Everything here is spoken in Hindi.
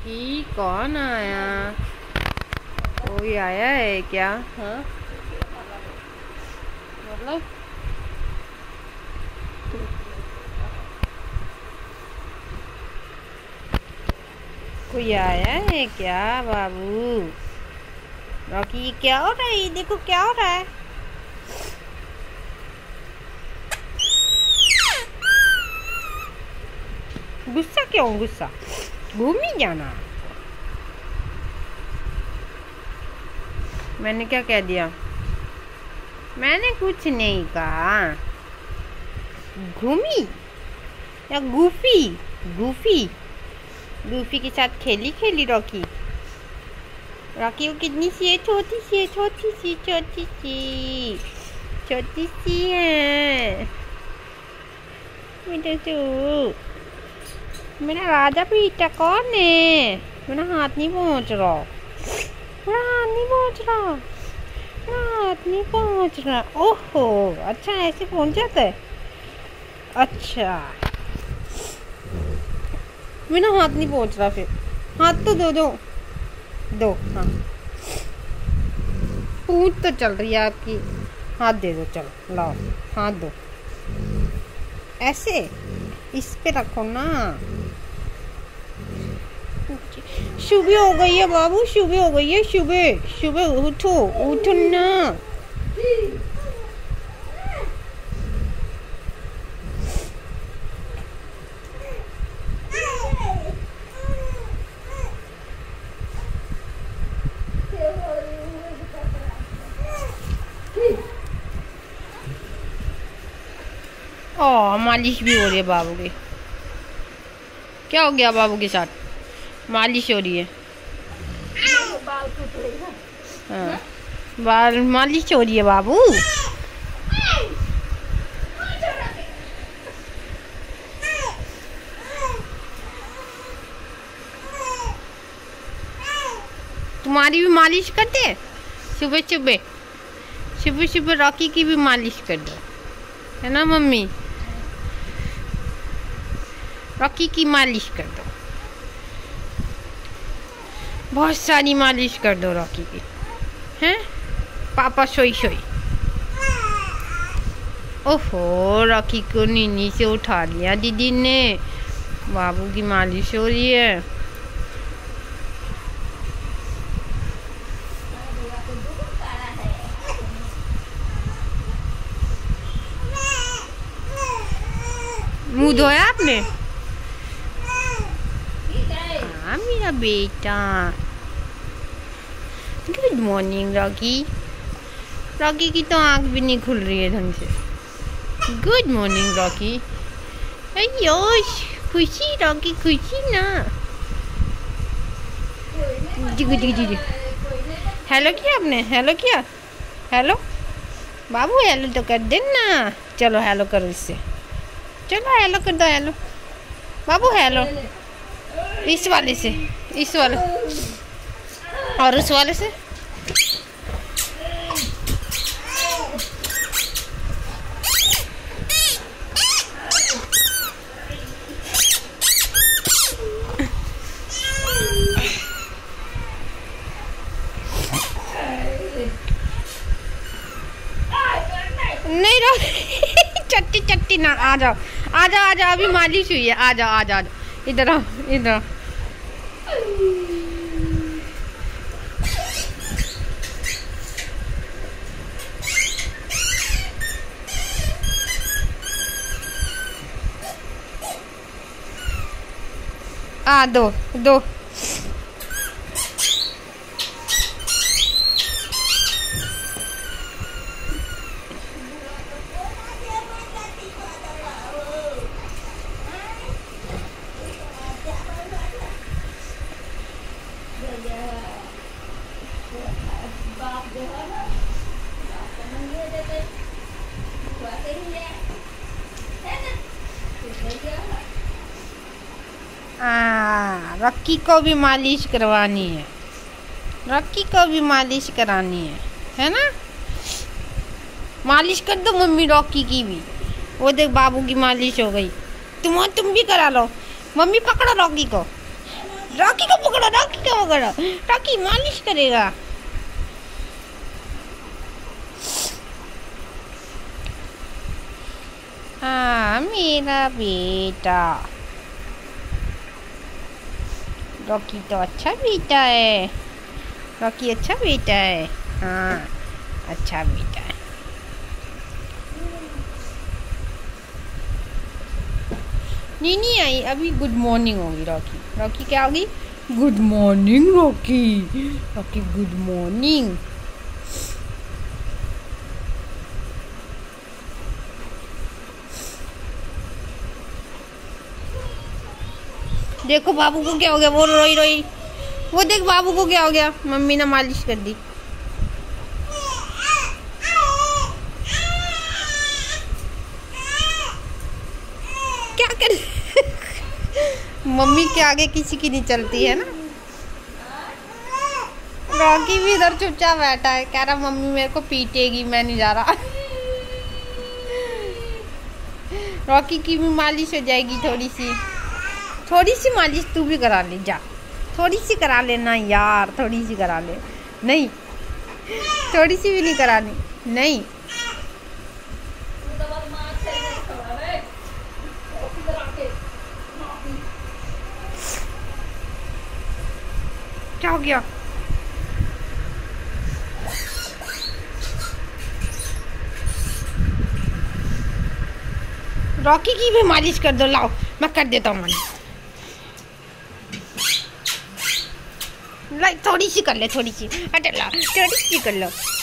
रॉकी कौन आया? कोई आया है क्या? हाँ मतलब कोई आया है क्या बाबू? रॉकी क्या हो रहा है? ये देखो क्या हो रहा है। गुस्सा क्यों? गुस्सा घूमी जाना। मैंने क्या कह दिया? मैंने कुछ नहीं कहा। घूमी या गूफी? गूफी गूफी के साथ खेली रॉकी। रॉकी वो कितनी सी है? छोटी सी है, छोटी सी है। मेरा राजा बेटा कौन है? मेरा हाथ नहीं पहुंच रहा, हाथ नहीं पहुंच रहा। ओहो अच्छा, ऐसे पहुंच जाता है। अच्छा मेरा हाथ नहीं पहुंच रहा, फिर हाथ तो दो। हाँ पूंछ तो चल रही है आपकी। हाथ दे दो, चलो लाओ हाथ दो। ऐसे इस पे रखो ना। सुबह हो गई है बाबू, सुबह हो गई है। सुबह उठो ना। मालिश भी हो रही है बाबू की। क्या हो गया बाबू के साथ? मालिश हो रही है। हाँ बाल मालिश हो रही है बाबू। तुम्हारी भी मालिश करते? सुबह रॉकी की भी मालिश कर दो, है ना मम्मी? रॉकी की मालिश कर दो, बहुत सारी मालिश कर दो रॉकी की, हैं? पापा सोई। ओहो रॉकी को नींद से उठा लिया दीदी ने। बाबू की मालिश हो रही है। मुंह धोया आपने? हाँ मेरा बेटा। Good morning Rocky. रॉकी की तो आंख भी नहीं खुल रही है ढंग से। Good morning Rocky. अयो खुशी रॉकी, खुशी ना। हेलो किया आपने? हेलो किया? हेलो बाबू, हेलो तो कर देना। चलो हेलो करो इससे। चलो हेलो कर दो। हेलो बाबू, हेलो इस वाले से, इस वाले और उस वाले से। नहीं रो चट्टी ना। आ जाओ अभी मालिश हुई है। आ जाओ इधर आओ। दो रॉकी को भी मालिश करवानी है। रॉकी को भी मालिश करानी है ना? मालिश कर दो मम्मी रॉकी की भी। वो देख बाबू की मालिश हो गई। तुम भी करा लो। मम्मी पकड़ो रॉकी को। रॉकी को पकड़ो, रॉकी को पकड़ो, रॉकी मालिश करेगा। हाँ मेरा बेटा, रॉकी तो अच्छा बेटा है, रॉकी अच्छा बेटा है। हाँ अच्छा बेटा है। नीनी आई अभी, गुड मॉर्निंग होगी रॉकी। रॉकी क्या होगी? Good morning Rocky, Rocky good morning. देखो बाबू को क्या हो गया, वो रोई रोई। वो देख बाबू को क्या हो गया, मम्मी ने मालिश कर दी। क्या कर मम्मी के आगे किसी की नहीं चलती है ना। रॉकी भी इधर चुपचाप बैठा है, कह रहा मम्मी मेरे को पीटेगी, मैं नहीं जा रहा। रॉकी की भी मालिश हो जाएगी, थोड़ी सी मालिश तू भी करा ले जा, थोड़ी सी करा लेना यार, थोड़ी सी करा ले। नहीं, थोड़ी सी भी नहीं करानी, नहीं। क्या हो गया? रॉकी की भी मालिश कर दो, लाओ मैं कर देता हूँ मालिश। लाइक थोड़ी सी कर ले, थोड़ी सी, थोड़ी सी कर लो।